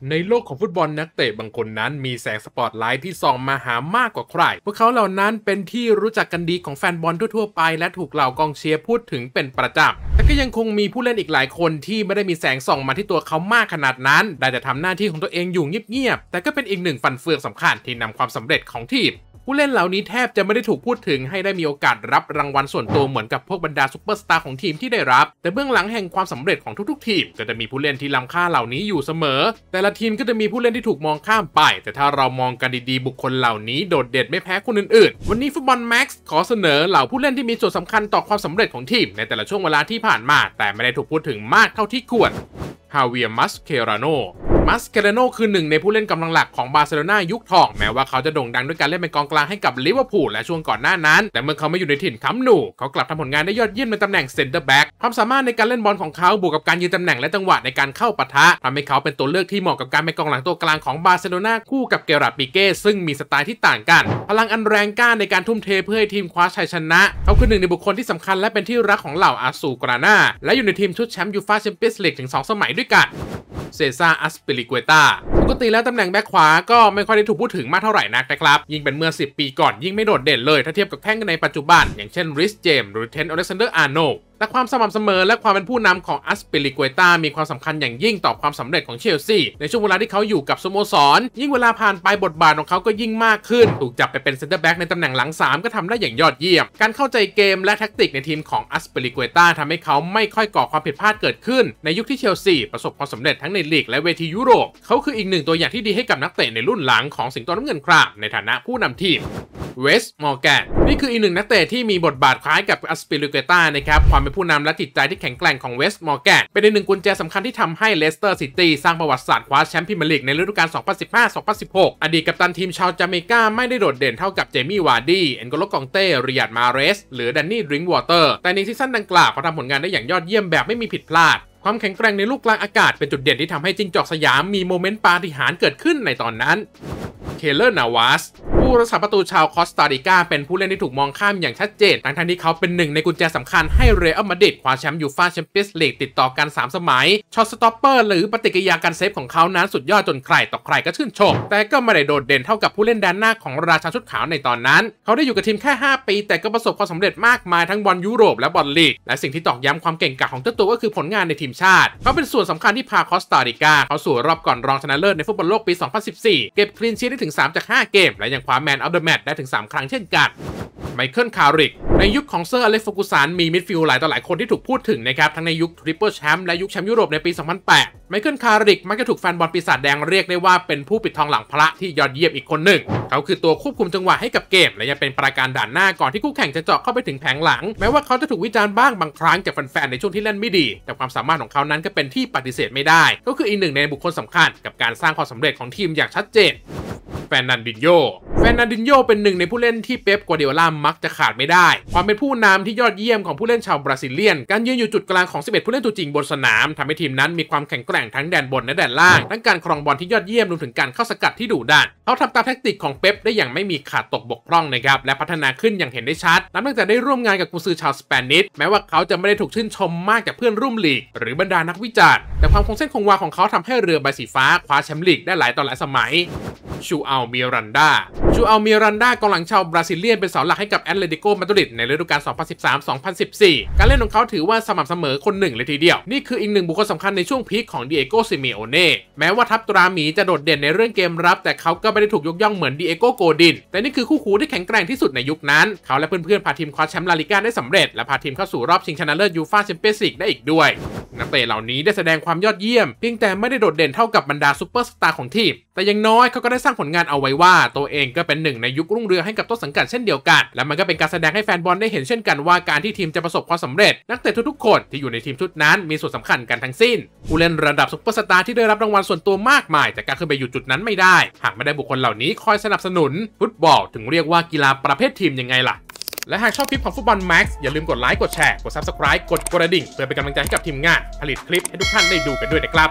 ในโลกของฟุตบอลนักเตะบางคนนั้นมีแสงสปอตไลท์ที่ส่องมาหามากกว่าใครพวกเขาเหล่านั้นเป็นที่รู้จักกันดีของแฟนบอลทั่วไปและถูกเหล่ากองเชียร์พูดถึงเป็นประจำแต่ก็ยังคงมีผู้เล่นอีกหลายคนที่ไม่ได้มีแสงส่องมาที่ตัวเขามากขนาดนั้นได้แต่ทำหน้าที่ของตัวเองอยู่เงียบๆแต่ก็เป็นอีกหนึ่งฟันเฟืองสำคัญที่นำความสำเร็จของทีมผู้เล่นเหล่านี้แทบจะไม่ได้ถูกพูดถึงให้ได้มีโอกาสรับรางวัลส่วนตัวเหมือนกับพวกบรรดาซุปเปอร์สตาร์ของทีมที่ได้รับแต่เบื้องหลังแห่งความสำเร็จของทุกๆทีมก็จะมีผู้เล่นที่ล้ำค่าเหล่านี้อยู่เสมอแต่ละทีมก็จะมีผู้เล่นที่ถูกมองข้ามไปแต่ถ้าเรามองกันดีๆบุคคลเหล่านี้โดดเด่นไม่แพ้คนอื่นๆวันนี้ฟุตบอลแม็กซ์ขอเสนอเหล่าผู้เล่นที่มีส่วนสำคัญต่อความสำเร็จของทีมในแต่ละช่วงเวลาที่ผ่านมาแต่ไม่ได้ถูกพูดถึงมากเท่าที่ควรฮาเวียร์มัสเคราโนคือหนึ่งในผู้เล่นกำลังหลักของบาร์เซโลนายุคทองแม้ว่าเขาจะโด่งดังด้วยการเล่นเป็นกองกลางให้กับลิเวอร์พูลและช่วงก่อนหน้านั้นแต่เมื่อเขามาอยู่ในถิ่นคัมป์นูเขากลับทำผลงานได้ยอดเยี่ยมในตำแหน่งเซนเตอร์แบ็กความสามารถในการเล่นบอลของเขาบวกกับการยืนตำแหน่งและจังหวะในการเข้าปะทะทำให้เขาเป็นตัวเลือกที่เหมาะกับการเป็นกองหลังตัวกลางของบาร์เซโลนาคู่กับเกราร์ด ปิเก้ซึ่งมีสไตล์ที่ต่างกันพลังอันแรงกล้าในการทุ่มเทเพื่อให้ทีมคว้าชัยชนะเขาคือหนึ่งในบุคคลที่สำคัญและเป็นที่รักของเหล่าอาซูกราน่าและอยู่ในทีมชุดแชมป์ยูฟ่าแชมเปี้ยนส์ลีกถึง2 สมัยด้วยกันเซซ่า อัสปิลิเกตาปกติแล้วตำแหน่งแบ็คขวาก็ไม่ค่อยได้ถูกพูดถึงมากเท่าไหร่นักนะครับยิ่งเป็นเมื่อ10 ปีก่อนยิ่งไม่โดดเด่นเลยถ้าเทียบกับแข้งในปัจจุบันอย่างเช่นริชเจมส์หรือเทนต์ อเล็กซานเดอร์ อาร์โนลด์แต่ความสม่ำเสมอและความเป็นผู้นำของอัสปิลิเกตามีความสำคัญอย่างยิ่งต่อความสำเร็จของเชลซีในช่วงเวลาที่เขาอยู่กับสโมสรยิ่งเวลาผ่านไปบทบาทของเขาก็ยิ่งมากขึ้นถูกจับไปเป็นเซนเตอร์แบ็กในตำแหน่งหลัง3ก็ทำได้อย่างยอดเยี่ยมการเข้าใจเกมและแท็กติกในทีมของอัสปิลิเกตาทำให้เขาไม่ค่อยก่อความผิดพลาดเกิดขึ้นในยุคที่เชลซีประสบความสำเร็จทั้งในลีกและเวทียุโรปเขาคืออีกหนึ่งตัวอย่างที่ดีให้กับนักเตะในรุ่นหลังของสิงโตน้ำเงินครามในฐานะผู้นำทีมเวสต์มอร์แกนนี่คืออีกหนึ่งนักเตะที่มีบทบาทคล้ายกับอัสปิลิเกตานะครับความเป็นผู้นำและจิตใจที่แข็งแกร่งของเวสต์มอร์แกนเป็นอีกหนึ่งกุญแจสำคัญที่ทำให้เลสเตอร์ซิตี้สร้างประวัติศาสตร์คว้าแชมป์พรีเมียร์ลีกในฤดูกาล 2015-2016 อดีตกัปตันทีมชาวจาเมกาไม่ได้โดดเด่นเท่ากับเจมี่วาร์ดี้เอ็นโกโลกองเต้ริยัดมาเรสหรือแดนนี่ดริงก์วอเตอร์แต่ในซีซั่นดังกล่าวเขาทำผลงานได้อย่างยอดเยี่ยมแบบไม่มีผิดพลาดความแข็งแกร่งในลูกกลางอากาศเป็นจุดเด่นที่ทำให้จิ้งจอกสยามมีโมเมนต์ปาฏิหาริย์เกิดขึ้นในตอนนั้นเคเลอร์ นาวาสผู้รักษาประตูชาวคอสตาริกาเป็นผู้เล่นที่ถูกมองข้ามอย่างชัดเจนทั้งที่เขาเป็นหนึ่งในกุญแจสำคัญให้เรอัลมาดริดคว้าแชมป์ยูฟ่าแชมเปี้ยนส์ลีกติดต่อกัน3 สมัยช็อตสต็อปเปอร์หรือปฏิกิริยาการเซฟของเขานั้นสุดยอดจนใครต่อใครก็ชื่นชมแต่ก็ไม่ได้โดดเด่นเท่ากับผู้เล่นแดนหน้าของราชาชุดขาวในตอนนั้นเขาได้อยู่กับทีมแค่5 ปีแต่ก็ประสบความสำเร็จมากมายทั้งบอลยุโรปและบอลลีกและสิ่งที่ตอกย้ำความเก่งกาจของเจ้าตัวก็คือผลงานในทีมชาติเขาเป็นส่วนสำคัญที่พาคอสตาริกาเข้าสู่รอบก่อนรองชนะเลิศในฟุตบอลโลกปี 2014 เก็บคลีนชีทได้ถึง3 จาก 5 เกมและยังคว้าแมนออฟเดอะแมตช์ได้ถึง3 ครั้งเช่นกันไมเคิล คาริกในยุคของเซอร์อเล็กซ์ เฟอร์กูสันมีมิดฟิลด์หลายต่อหลายคนที่ถูกพูดถึงนะครับทั้งในยุคทริปเปิลแชมป์และยุคแชมป์ยุโรปในปี 2008 ไมเคิล คาริกมักจะถูกแฟนบอลปีศาจแดงเรียกได้ว่าเป็นผู้ปิดทองหลังพระที่ยอดเยี่ยมอีกคนหนึ่งเขาคือตัวควบคุมจังหวะให้กับเกมและยังเป็นปราการด่านหน้าก่อนที่คู่แข่งจะเจาะเข้าไปถึงแผงหลังแม้ว่าเขาจะถูกวิจารณ์บ้างบางครั้งจากแฟนๆในช่วงที่เล่นไม่ดีแต่ความสามารถของเขานั้นก็เป็นที่ปฏิเสธไม่ได้ก็คืออีกหนึ่งในบุคคลสำคัญกับการสร้างความสำเร็จของทีมอย่างชัดเจนเฟร์นันดินโญ่เป็นหนึ่งในผู้เล่นที่เป๊ป กัวร์ดิโอลามักจะขาดไม่ได้ความเป็นผู้นำที่ยอดเยี่ยมของผู้เล่นชาวบราซิเลียนการยืนอยู่จุดกลางของ11 ผู้เล่นตัวจริงบนสนามทำให้ทีมนั้นมีความแข็งแกร่งทั้งแดนบนและแดนล่างทั้งการครองบอลที่ยอดเยี่ยมรวมถึงการเข้าสกัดที่ดุดันเขาทำตามแทคติกของเป๊ปได้อย่างไม่มีขาดตกบกพร่องนะครับและพัฒนาขึ้นอย่างเห็นได้ชัดนับตั้งแต่ได้ร่วมงานกับกุนซือชาวสเปนิชแม้ว่าเขาจะไม่ได้ถูกชื่นชมมากจากเพื่อนร่วมลีกหรือบรรดานักวิจารณ์แต่ความคงเส้นคงวาของเขาทำให้เรือใบสีฟ้าคว้าแชมป์ลีกได้หลายต่อหลายสมัยชูอัล มิรันดากองหลังชาวบราซิเลียนเป็นเสาหลักให้กับแอตเลติโก มาดริดในฤดูกาล 2013-2014 การเล่นของเขาถือว่าสม่ำเสมอคนหนึ่งเลยทีเดียวนี่คืออีกหนึ่งบุคคลสำคัญในช่วงพีคของดิเอโก ซิเมโอเน่แม้ว่าทัพตราหมีจะโดดเด่นในเรื่องเกมรับแต่เขาก็ไม่ได้ถูกยกย่องเหมือนดิเอโก โกดินแต่นี่คือคู่หูที่แข็งแกร่งที่สุดในยุคนั้นเขาและเพื่อนๆพาทีมคว้าแชมป์ลาลิก้าได้สำเร็จและพาทีมเข้าสู่รอบชิงชนะเลิศยูฟ่าแชมเปี้ยนส์ลีกได้อีกด้วยนักเตะเหล่านี้ได้แสดงความยอดเยี่ยมเพียงแต่ไม่ได้โดดเด่นเท่ากับบรรดาซุปเปอร์สตาร์ของทีมแต่อย่างน้อยเขาก็ได้สร้างผลงานเอาไว้ว่าตัวเองก็เป็นหนึ่งในยุครุ่งเรืองให้กับต้นสังกัดเช่นเดียวกันและมันก็เป็นการแสดงให้แฟนบอลได้เห็นเช่นกันว่าการที่ทีมจะประสบความสำเร็จนักเตะทุกๆคนที่อยู่ในทีมชุดนั้นมีส่วนสำคัญกันทั้งสิ้นผู้เล่นระดับซุปเปอร์สตาร์ที่ได้รับรางวัลส่วนตัวมากมายแต่การขึ้นไปอยู่จุดนั้นไม่ได้หากไม่ได้บุคคลเหล่านี้คอยสนับสนุนฟุตบอลถึงเรียกว่ากีฬาประเภททีมยังไงล่ะและหากชอบคลิปของฟุตบอลแม็กซ์อย่าลืมกดไลค์กดแชร์กด Subscribe กดกระดิ่งเพื่อเป็นกำลังใจให้กับทีมงานผลิตคลิปให้ทุกท่านได้ดูกันด้วยนะครับ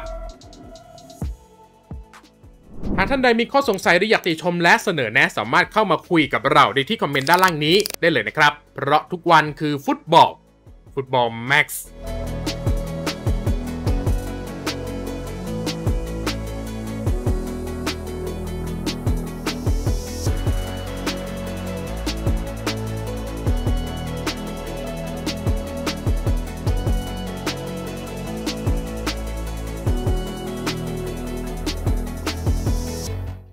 หากท่านใดมีข้อสงสัยหรืออยากติชมและเสนอแนะสามารถเข้ามาคุยกับเราได้ที่คอมเมนต์ด้านล่างนี้ได้เลยนะครับเพราะทุกวันคือฟุตบอลแม็กซ์